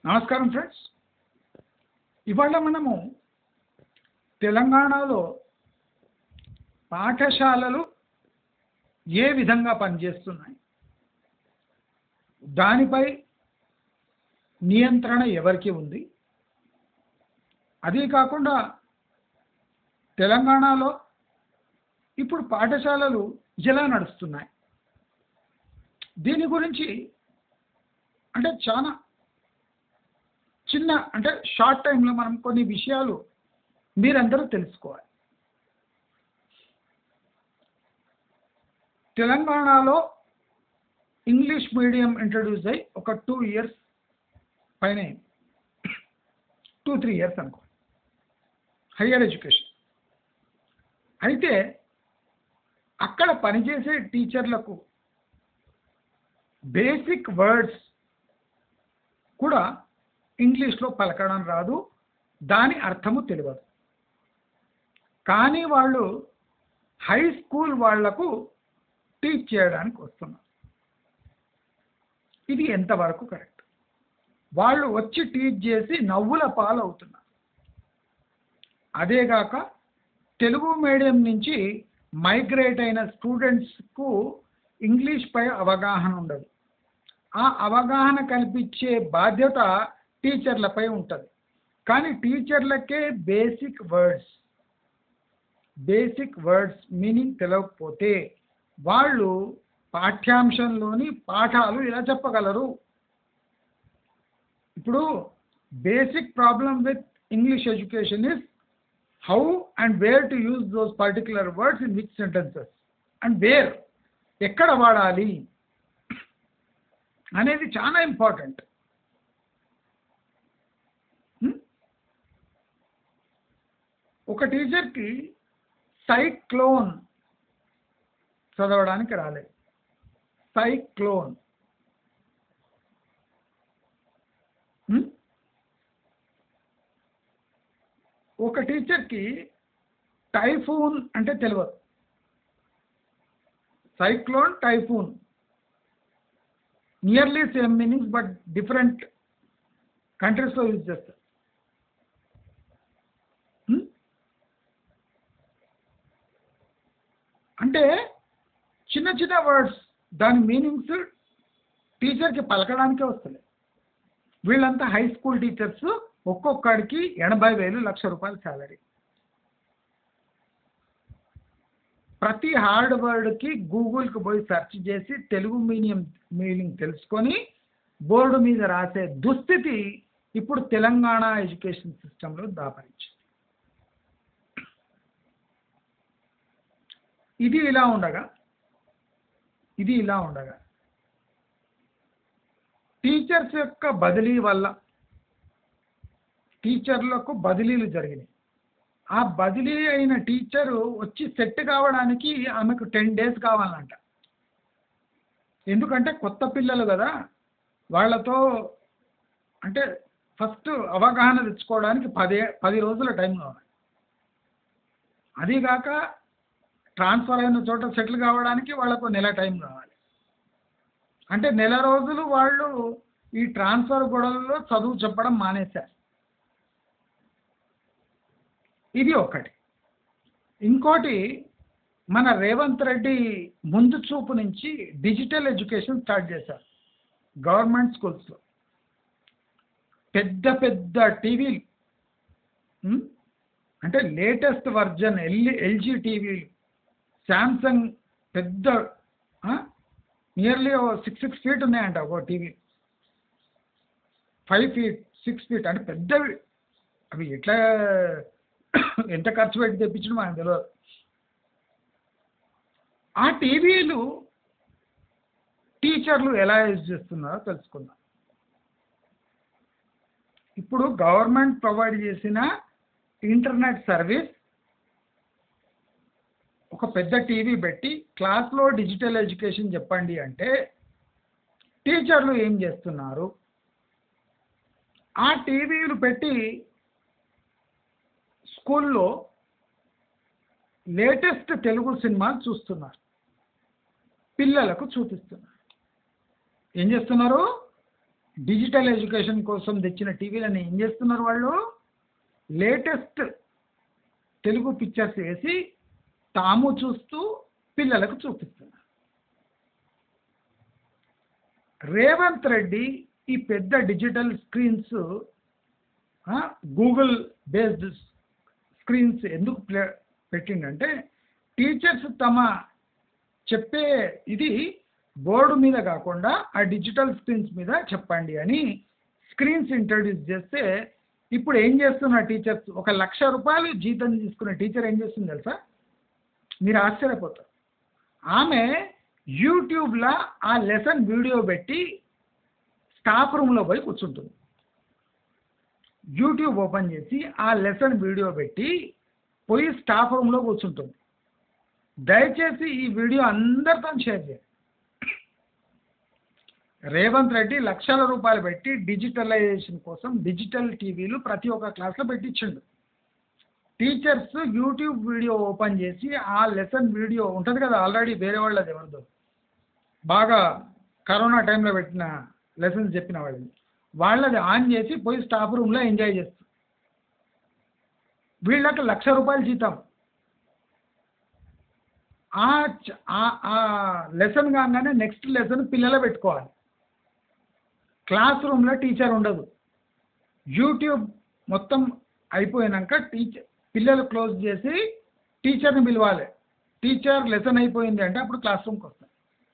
నమస్కారం ఫ్రెండ్స్. ఇవాళ మనము తెలంగాణలో పాఠశాలలు ఏ విధంగా పనిచేస్తున్నాయి, దానిపై నియంత్రణ ఎవరికి ఉంది, అదే కాకుండా తెలంగాణలో ఇప్పుడు పాఠశాలలు ఎలా నడుస్తున్నాయి, దీని గురించి చాలా చిన్న షార్ట్ టైంలో మనం కొన్ని విషయాలు మీరందరూ తెలుసుకోవాలి. తెలంగాణలో ఇంగ్లీష్ మీడియం ఇంట్రడ్యూస్ అయ్యి ఒక 2 years పైన 2-3 years అనుకో హయ్యర్ ఎడ్యుకేషన్. అయితే అక్కడ పనిచేసే టీచర్లకు బేసిక్ వర్డ్స్ కూడా ఇంగ్లీష్లో పలకడం రాదు, దాని అర్థము తెలియదు. కానీ వాళ్ళు హై స్కూల్ వాళ్లకు టీచ్ చేయడానికి వస్తున్నారు. ఇది ఎంతవరకు కరెక్ట్? వాళ్ళు వచ్చి టీచ్ చేసి నవ్వుల పాలవుతున్నారు. అదేగాక తెలుగు మీడియం నుంచి మైగ్రేట్ అయిన స్టూడెంట్స్కు ఇంగ్లీష్ పై అవగాహన ఉండదు. ఆ అవగాహన కల్పించే బాధ్యత టీచర్లపై ఉంటుంది. కానీ టీచర్లకే బేసిక్ వర్డ్స్ మీనింగ్ తెలియకపోతే వాళ్ళు పాఠ్యాంశంలోని పాఠాలు ఇలా చెప్పగలరు. ఇప్పుడు basic problem with English education is how and where to use those particular words in which sentences and where, ఎక్కడ వాడాలి అనేది చాలా ఇంపార్టెంట్. ఒక టీచర్కి సైక్లోన్ చదవడానికి రాలేదు. సైక్లోన్ ఒక టీచర్కి టైఫూన్ అంటే తెలియదు. Cyclone, typhoon nearly same meanings, but different కంట్రీస్లో యూజ్ చేస్తారు. అంటే చిన్న చిన్న వర్డ్స్ దాని మీనింగ్స్ టీచర్కి పలకడానికే వస్తుంది. వీళ్ళంతా హై స్కూల్ టీచర్స్, ఒక్కొక్కడికి 80,000 లక్ష రూపాయల శాలరీ. ప్రతి హార్డ్ వర్డ్కి గూగుల్కి పోయి సెర్చ్ చేసి తెలుగు మీనింగ్ తెలుసుకొని బోర్డు మీద రాసే దుస్థితి ఇప్పుడు తెలంగాణ ఎడ్యుకేషన్ సిస్టంలో దాపరించింది. ఇది ఇలా ఉండగా టీచర్స్ యొక్క బదిలీ వల్ల టీచర్లకు బదిలీలు జరిగినాయి. ఆ బదిలీ అయిన టీచరు వచ్చి సెట్ కావడానికి ఆమెకు 10 days కావాలంట. ఎందుకంటే కొత్త పిల్లలు కదా, వాళ్ళతో ఫస్ట్ అవగాహన తెచ్చుకోవడానికి 10 రోజుల టైం కావాలి. అదీగాక ట్రాన్స్ఫర్ అయిన చోట సెటిల్ కావడానికి వాళ్ళకు నెల టైం కావాలి. నెల రోజులు వాళ్ళు ఈ ట్రాన్స్ఫర్ గొడవల్లో చదువు చెప్పడం మానేశారు. ఇది ఒకటి. ఇంకోటి, మన రేవంత్ రెడ్డి ముందు చూపు నుంచి డిజిటల్ ఎడ్యుకేషన్ స్టార్ట్ చేశారు గవర్నమెంట్ స్కూల్స్లో. పెద్ద పెద్ద టీవీలు, లేటెస్ట్ వర్జన్ ఎల్జీ టీవీలు, శాంసంగ్ పెద్ద నియర్లీ 6 feet ఉన్నాయంట ఒక టీవీ. 5 feet 6 feet పెద్దవి. అవి ఎంత ఖర్చు పెట్టి తెప్పించడం మనకు తెలియదు. ఆ టీవీలు టీచర్లు ఎలా యూజ్ చేస్తున్నారో తెలుసుకుందాం. ఇప్పుడు గవర్నమెంట్ ప్రొవైడ్ చేసిన ఇంటర్నెట్ సర్వీస్, ఒక పెద్ద టీవీ పెట్టి క్లాస్లో డిజిటల్ ఎడ్యుకేషన్ చెప్పండి అంటే టీచర్లు ఏం చేస్తున్నారు? ఆ టీవీలు పెట్టి స్కూల్లో లేటెస్ట్ తెలుగు సినిమాలు చూస్తున్నారు, పిల్లలకు చూపిస్తున్నారు. ఏం చేస్తున్నారు? డిజిటల్ ఎడ్యుకేషన్ కోసం తెచ్చిన టీవీలను ఏం చేస్తున్నారు వాళ్ళు? లేటెస్ట్ తెలుగు పిక్చర్స్ వేసి తాము చూస్తూ పిల్లలకు చూపిస్తున్నారు. రేవంత్ రెడ్డి ఈ పెద్ద digital screens, Google based screens ఎందుకు పెట్టిండంటే, టీచర్స్ తమ చెప్పే ఇది బోర్డు మీద కాకుండా ఆ డిజిటల్ స్క్రీన్స్ మీద చెప్పండి అని స్క్రీన్స్ ఇంట్రడ్యూస్ చేస్తే, ఇప్పుడు ఏం చేస్తున్నారు టీచర్స్? 1,00,000 రూపాయలు జీతం తీసుకున్న టీచర్ ఏం చేస్తుంది తెలుసా? మీరు ఆశ్చర్యపోతారు. ఆమె యూట్యూబ్లో ఆ లెసన్ వీడియో పెట్టి స్టాఫ్ రూమ్లో పోయి కూర్చుంటుంది. యూట్యూబ్ ఓపెన్ చేసి ఆ లెసన్ వీడియో పెట్టి పోయి స్టాఫ్ రూమ్లో కూర్చుంటుంది. దయచేసి ఈ వీడియో అందరితో షేర్ చేయండి. రేవంత్ రెడ్డి లక్షల రూపాయలు పెట్టి డిజిటలైజేషన్ కోసం డిజిటల్ టీవీలు ప్రతి ఒక్క క్లాస్లో పెట్టించిండు. టీచర్స్ యూట్యూబ్ వీడియో ఓపెన్ చేసి ఆ లెసన్ వీడియో ఉంటుంది కదా, ఆల్రెడీ వేరే వాళ్ళది ఎవరిదో బాగా కరోనా టైంలో పెట్టిన లెసన్స్ చెప్పిన వాళ్ళది ఆన్ చేసి పోయి స్టాఫ్ రూమ్లో ఎంజాయ్ చేస్తారు. వీళ్ళకి 1,00,000 రూపాయలు జీతం. ఆ లెసన్ కాగానే నెక్స్ట్ లెసన్ పిల్లలు పెట్టుకోవాలి. క్లాస్ రూమ్లో టీచర్ ఉండదు. యూట్యూబ్ మొత్తం అయిపోయినాక పిల్లలు క్లోజ్ చేసి టీచర్ని పిలవాలి. టీచర్ లెసన్ అయిపోయింది అంటే అప్పుడు క్లాస్ రూమ్కి వస్తారు.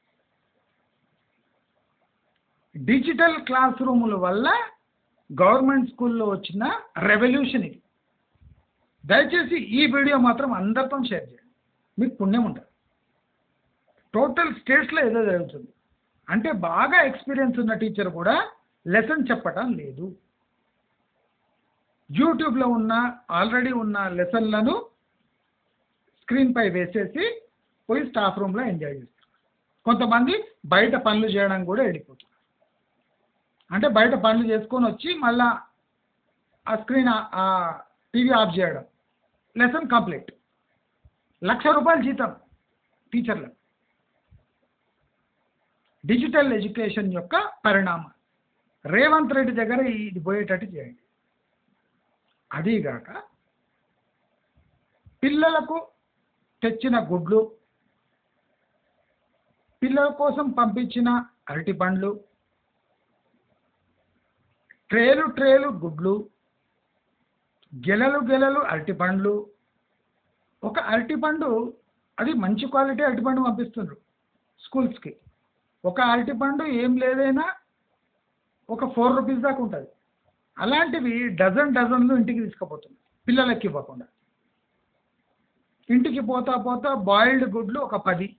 డిజిటల్ క్లాస్ రూముల వల్ల గవర్నమెంట్ స్కూల్లో వచ్చిన రెవల్యూషన్ ఇది. దయచేసి ఈ వీడియో మాత్రం అందరితో షేర్ చేయండి, మీకు పుణ్యం ఉంటుంది. టోటల్ స్టేట్స్లో ఏదో జరుగుతుంది అంటే బాగా ఎక్స్పీరియన్స్ ఉన్న టీచర్ కూడా లెసన్ చెప్పటం లేదు. యూట్యూబ్లో ఉన్న ఆల్రెడీ ఉన్న లెసన్లను స్క్రీన్పై వేసేసి పోయి స్టాఫ్ రూమ్లో ఎంజాయ్ చేస్తారు. కొంతమంది బయట పనులు చేయడానికి కూడా వెళ్ళిపోతున్నారు. అంటే బయట పనులు చేసుకొని వచ్చి మళ్ళా ఆ స్క్రీన్ ఆ టీవీ ఆఫ్ చేయడం. Lesson complete. 1,00,000 రూపాయలు జీతం టీచర్లకు. డిజిటల్ ఎడ్యుకేషన్ యొక్క పరిణామం. రేవంత్ రెడ్డి దగ్గర ఇది పోయేటట్టు చేయండి. అదీగాక పిల్లలకు తెచ్చిన గుడ్లు, పిల్లల కోసం పంపించిన అరటి పండ్లు, ట్రేలు గుడ్లు, గెలలు అరటిపండ్లు. ఒక అరటిపండు అది మంచి క్వాలిటీ అరటిపండు పంపిస్తున్నారు స్కూల్స్కి. ఒక అరటిపండు ఏం లేదైనా ఒక 4 రూపీస్ దాకా ఉంటుంది. అలాంటివి డజన్లు ఇంటికి తీసుకుపోతుంది పిల్లలకి ఇవ్వకుండా. ఇంటికి పోతా బాయిల్డ్ గుడ్లు ఒక 10,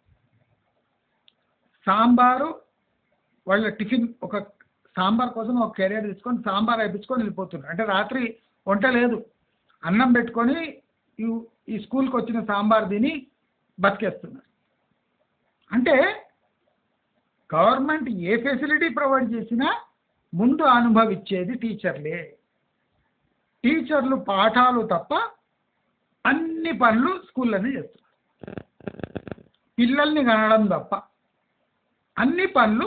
సాంబారు వాళ్ళ టిఫిన్ ఒక సాంబార్ కోసం ఒక కెరియర్ తీసుకొని సాంబార్ అయిపించుకొని వెళ్ళిపోతున్నారు. అంటే రాత్రి వంట లేదు, అన్నం పెట్టుకొని ఈ స్కూల్కి వచ్చిన సాంబార్ తిని బతికేస్తున్నారు. అంటే గవర్నమెంట్ ఏ ఫెసిలిటీ ప్రొవైడ్ చేసినా ముందు అనుభవించేది టీచర్లే. టీచర్లు పాఠాలు తప్ప అన్ని పనులు స్కూల్లోనే చేస్తున్నారు. పిల్లల్ని కనడం తప్ప అన్ని పనులు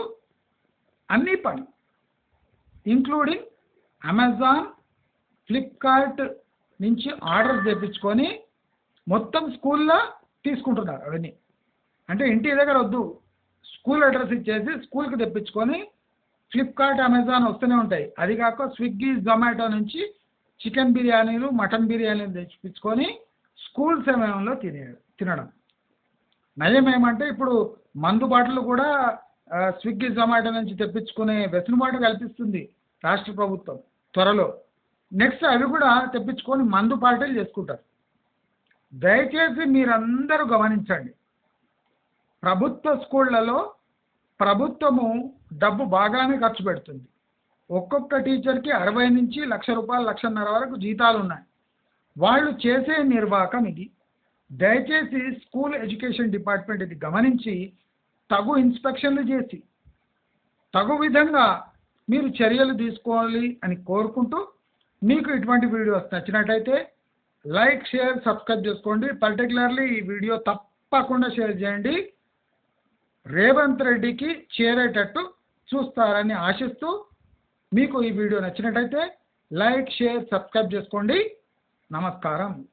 ఇంక్లూడింగ్ అమెజాన్, ఫ్లిప్కార్ట్ నుంచి ఆర్డర్స్ తెప్పించుకొని మొత్తం స్కూల్లో తీసుకుంటున్నారు. అవన్నీ అంటే ఇంటి దగ్గర వద్దు, స్కూల్ అడ్రస్ ఇచ్చేసి స్కూల్కి తెప్పించుకొని ఫ్లిప్కార్ట్, అమెజాన్ వస్తూనే ఉంటాయి. అది కాక స్విగ్గీ, జొమాటో నుంచి చికెన్ బిర్యానీలు, మటన్ బిర్యానీలు తెప్పించుకొని స్కూల్ సమయంలో తినడం. నయం ఏమంటే ఇప్పుడు మందు బాటలు కూడా స్విగ్గీ, జొమాటో నుంచి తెప్పించుకునే వెసులుబాటు కల్పిస్తుంది రాష్ట్ర ప్రభుత్వం త్వరలో. నెక్స్ట్ అవి కూడా తెప్పించుకొని మందు పార్టీలు చేసుకుంటారు. దయచేసి మీరందరూ గమనించండి. ప్రభుత్వ స్కూళ్లలో ప్రభుత్వము డబ్బు బాగానే ఖర్చు పెడుతుంది. ఒక్కొక్క టీచర్కి 60 నుంచి 1,00,000 రూపాయలు, 1,50,000 వరకు జీతాలు ఉన్నాయి. వాళ్ళు చేసే నిర్వాహకం ఇది. దయచేసి స్కూల్ ఎడ్యుకేషన్ డిపార్ట్మెంట్ ఇది గమనించి తగు ఇన్స్పెక్షన్లు చేసి తగు విధంగా మీరు చర్యలు తీసుకోవాలి అని కోరుకుంటూ, మీకు ఇటువంటి వీడియోస్ నచ్చినట్టయితే లైక్, షేర్, సబ్స్క్రైబ్ చేసుకోండి. పర్టికులర్లీ ఈ వీడియో తప్పకుండా షేర్ చేయండి. రేవంత్ రెడ్డికి చేరేటట్టు చూస్తారని ఆశిస్తూ మీకు ఈ వీడియో నచ్చినట్టయితే లైక్, షేర్, సబ్స్క్రైబ్ చేసుకోండి. నమస్కారం.